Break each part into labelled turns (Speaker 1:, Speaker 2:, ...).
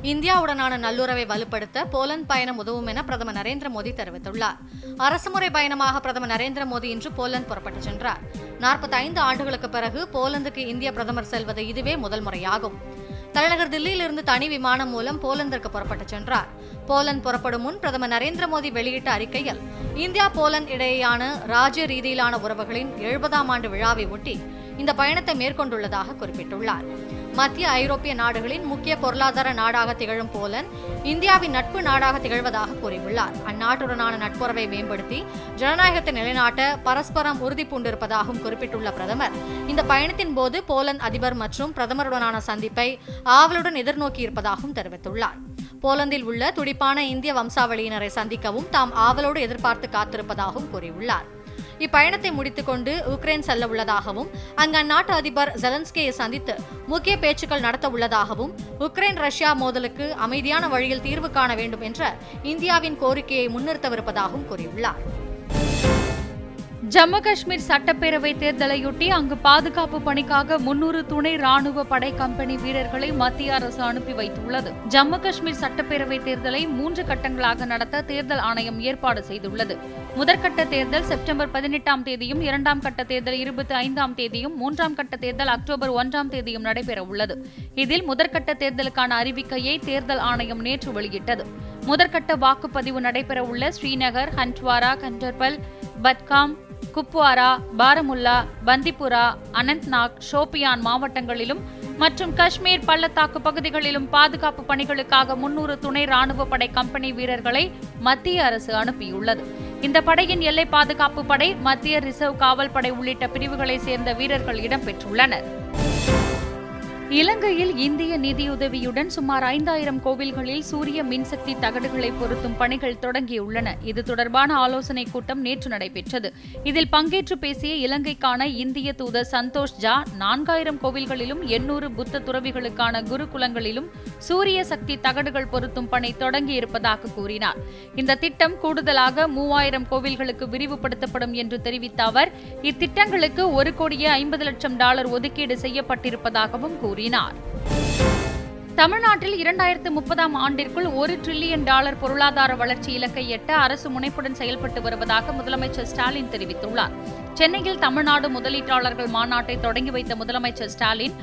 Speaker 1: இந்தியாவுடனான நல்லுறவை வலுப்படுத்த போலந்து பயணம் உதவும் என பிரதமர் நரேந்திர மோடி தெரிவித்துள்ளார். அரசுமுறை பயணமாக பிரதமர் நரேந்திர மோடி இன்று போலந்து புறப்பட்டுச் சென்றார். 45 ஆண்டுகளுக்கு பிறகு போலந்துக்கு இந்திய பிரதமர் செல்வது இதுவே முதல் முறையாகும். தலைநகர் தில்லியிலிருந்து தனி விமானம் மூலம் போலந்திற்கு புறப்பட்டுச் சென்றார். போலந்து புறப்படும் முன் பிரதமர் நரேந்திர மோடி வெளியிட்ட அறிக்கையில் இந்தியா போலந்து இடையேயான ராஜ்ய ரீதியிலான உறவுகளின் 70ஆம் ஆண்டு விழாவை ஒட்டி இந்த பயணத்தை மேற்கொண்டுள்ளதாக குறிப்பிட்டுள்ளார். மத்திய ஐரோப்பிய நாடுகளின் முக்கிய பொருளாதார நாடாக திகழும் போலந்து இந்தியாவின் நட்பு நாடாக திகழ்வதாக கூறியுள்ளார். அந்நாட்டுடனான நட்புறவை மேம்படுத்தி ஜனநாயகத்தை நிலைநாட்ட பரஸ்பரம் உறுதி பூண்டிருப்பதாகவும் குறிப்பிட்டுள்ள பிரதமர், இந்த பயணத்தின் போது போலந்து அதிபர் மற்றும் பிரதமருடனான சந்திப்பை ஆவலுடன் எதிர்நோக்கியிருப்பதாகவும் தெரிவித்துள்ளார். போலந்தில் உள்ள துடிப்பான இந்திய வம்சாவளியினரை சந்திக்கவும் தாம் ஆவலோடு எதிர்பார்த்து காத்திருப்பதாகவும் கூறியுள்ளார். இப்பயணத்தை முடித்துக் கொண்டு உக்ரைன் செல்ல உள்ளதாகவும் அங்கு அந்நாட்டு அதிபர் ஜெலன்ஸ்கியை சந்தித்து முக்கிய பேச்சுக்கள் நடத்த உள்ளதாகவும் உக்ரைன் ரஷ்யா மோதலுக்கு அமைதியான வழியில் தீர்வு காண வேண்டும் என்ற இந்தியாவின் கோரிக்கையை முன்னிறுத்தவிருப்பதாகவும் கூறியுள்ளார்.
Speaker 2: ஜம்மு காஷ்மீர் சட்டப்பேரவை தேர்தலையொட்டி அங்கு பாதுகாப்பு பணிக்காக 300 துணை ராணுவ படை கம்பெனி வீரர்களை மத்திய அரசு அனுப்பி வைத்துள்ளது. ஜம்மு காஷ்மீர் சட்டப்பேரவை தேர்தலை 3 கட்டங்களாக நடத்த தேர்தல் ஆணையம் ஏற்பாடு செய்துள்ளது. முதற்கட்ட தேர்தல் செப்டம்பர் 18ஆம் தேதியும், 2ஆம் கட்ட தேர்தல் 25ஆம் தேதியும், 3ஆம் கட்ட தேர்தல் அக்டோபர் 1ஆம் தேதியும் நடைபெற உள்ளது. இதில் முதற்கட்ட தேர்தலுக்கான அறிவிக்கையை தேர்தல் ஆணையம் நேற்று வெளியிட்டது. முதற்கட்ட வாக்குப்பதிவு நடைபெற உள்ள ஸ்ரீநகர், ஹண்ட்வாரா, கண்டர்பல், பட்காம், குப்வாரா, பாரமுல்லா, பந்திபுரா, அனந்த்நாக், ஷோபியான் மாவட்டங்களிலும் மற்றும் காஷ்மீர் பள்ளத்தாக்கு பகுதிகளிலும் பாதுகாப்பு பணிகளுக்காக 300 துணை ராணுவ படை கம்பெனி வீரர்களை மத்திய அரசு அனுப்பியுள்ளது. இந்த படையின் எல்லை பாதுகாப்பு படை, மத்திய ரிசர்வ் காவல் படை உள்ளிட்ட பிரிவுகளைச் சேர்ந்த வீரர்கள் இடம்பெற்றுள்ளனர். இலங்கையில் இந்திய நிதியுதவியுடன் சுமார் 5000 கோவில்களில் சூரிய மின்சக்தி தகடுகளை பொருத்தும் பணிகள் தொடங்கியுள்ளன. இது தொடர்பான ஆலோசனைக் கூட்டம் நேற்று நடைபெற்றது. இதில் பங்கேற்று பேசிய இலங்கைக்கான இந்திய தூதர் சந்தோஷ் ஜா, 4000 கோவில்களிலும் 800 புத்த துறவிகளுக்கான குருகுலங்களிலும் சூரிய சக்தி தகடுகள் பொருத்தும் பணி தொடங்கியிருப்பதாக கூறினார். இந்த திட்டம் கூடுதலாக 3000 கோவில்களுக்கு விரிவுபடுத்தப்படும் என்று தெரிவித்த அவர், இத்திட்டங்களுக்கு $1,50,00,000 ஒதுக்கீடு செய்யப்பட்டிருப்பதாகவும் கூறினார். தமிழ்நாட்டில் 2030ஆம் ஆண்டிற்குள் $1 டிரில்லியன் பொருளாதார வளர்ச்சி இலக்கை எட்ட அரசு முனைப்புடன் செயல்பட்டு வருவதாக முதலமைச்சர் ஸ்டாலின் தெரிவித்துள்ளார். சென்னையில் தமிழ்நாடு முதலீட்டாளர்கள் மாநாட்டை தொடங்கி வைத்த முதலமைச்சர் ஸ்டாலின்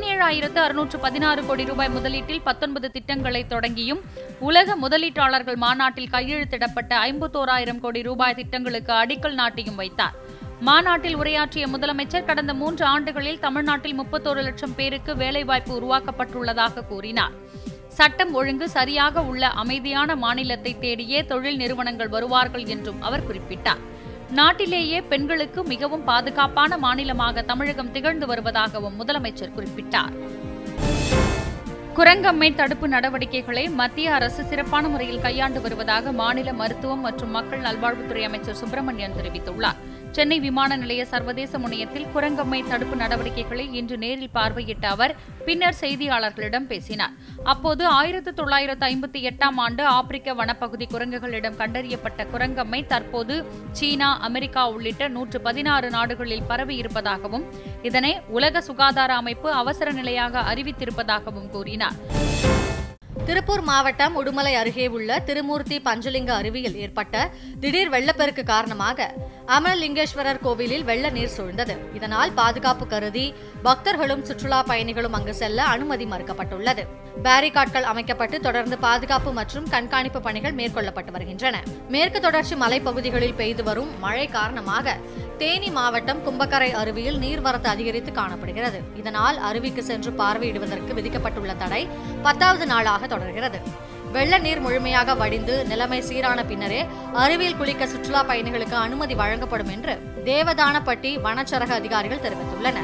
Speaker 2: 17,616 கோடி ரூபாய் முதலீட்டில் 19 திட்டங்களை தொடங்கியும், உலக முதலீட்டாளர்கள் மாநாட்டில் கையெழுத்திடப்பட்ட 51,000 கோடி ரூபாய் திட்டங்களுக்கு அடிக்கல் நாட்டியும் வைத்தார். மாநாட்டில் உரையாற்றிய முதலமைச்சர், கடந்த 3 ஆண்டுகளில் தமிழ்நாட்டில் 31 லட்சம் பேருக்கு வேலைவாய்ப்பு உருவாக்கப்பட்டுள்ளதாக கூறினார். சட்டம் ஒழுங்கு சரியாக உள்ள அமைதியான மாநிலத்தை தேடியே தொழில் நிறுவனங்கள் வருவார்கள் என்றும் அவர் குறிப்பிட்டார். நாட்டிலேயே பெண்களுக்கு மிகவும் பாதுகாப்பான மாநிலமாக தமிழகம் திகழ்ந்து வருவதாகவும் முதலமைச்சர் குறிப்பிட்டார். குரங்கம்மை தடுப்பு நடவடிக்கைகளை மத்திய அரசு சிறப்பான முறையில் கையாண்டு வருவதாக மாநில மருத்துவம் மற்றும் மக்கள் நல்வாழ்வுத்துறை அமைச்சர் சுப்பிரமணியன் தெரிவித்துள்ளார். சென்னை விமான நிலைய சர்வதேச முனையத்தில் குரங்கம்மை தடுப்பு நடவடிக்கைகளை இன்று நேரில் பார்வையிட்ட அவர் பின்னர் செய்தியாளர்களிடம் பேசினார். அப்போது 1958ஆம் ஆண்டு ஆப்பிரிக்க வனப்பகுதி குரங்குகளிடம் கண்டறியப்பட்ட குரங்கம்மை தற்போது சீனா, அமெரிக்கா உள்ளிட்ட 116 நாடுகளில் பரவி இருப்பதாகவும், இதனை உலக சுகாதார அமைப்பு அவசர நிலையாக அறிவித்திருப்பதாகவும் கூறினார்.
Speaker 1: திருப்பூர் மாவட்டம் உடுமலை அருகே உள்ள திருமூர்த்தி பஞ்சலிங்க அருவியில் ஏற்பட்ட திடீர் வெள்ளப்பெருக்கு காரணமாக அமலலிங்கேஸ்வரர் கோவிலில் வெள்ள நீர் சூழ்ந்தது. இதனால் பாதுகாப்பு கருதி பக்தர்களும் சுற்றுலா பயணிகளும் அங்கு செல்ல அனுமதி மறுக்கப்பட்டுள்ளது. பேரிகாட்கள் அமைக்கப்பட்டு தொடர்ந்து பாதுகாப்பு மற்றும் கண்காணிப்பு பணிகள் மேற்கொள்ளப்பட்டு வருகின்றன. மேற்கு தொடர்ச்சி மலைப்பகுதிகளில் பெய்து வரும் மழை காரணமாக தேனி மாவட்டம் கும்பக்கரை அருவியில் நீர்வரத்து அதிகரித்து காணப்படுகிறது. இதனால் அருவிக்கு சென்று பார்வையிடுவதற்கு விதிக்கப்பட்டுள்ள தடை 10வது நாளாக தொடர்கிறது. வெள்ள நீர் முழுமையாக வடிந்து நிலைமை சீரான பின்னரே அருவியில் குளிக்க சுற்றுலா பயணிகளுக்கு அனுமதி வழங்கப்படும் என்று தேவதானப்பட்டி வனச்சரக அதிகாரிகள் தெரிவித்துள்ளனர்.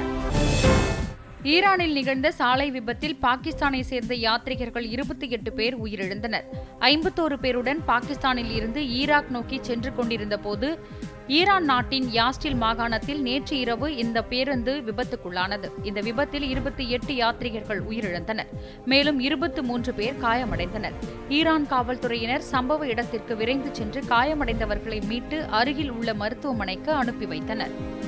Speaker 2: ஈரானில் நிகழ்ந்த சாலை விபத்தில் பாகிஸ்தானை சேர்ந்த யாத்ரீகர்கள் 28 பேர் உயிரிழந்தனர். 51 பேருடன் பாகிஸ்தானில் இருந்து ஈராக் நோக்கி சென்று கொண்டிருந்த போது ஈரான் நாட்டின் யாஸ்டில் மாகாணத்தில் நேற்று இரவு இந்த பேருந்து விபத்துக்குள்ளானது. இந்த விபத்தில் 28 யாத்ரீகர்கள் உயிரிழந்தனர். மேலும் 23 பேர் காயமடைந்தனர். ஈரான் காவல்துறையினர் சம்பவ இடத்திற்கு விரைந்து சென்று காயமடைந்தவர்களை மீட்டு அருகில் உள்ள மருத்துவமனைக்கு அனுப்பி வைத்தனர்.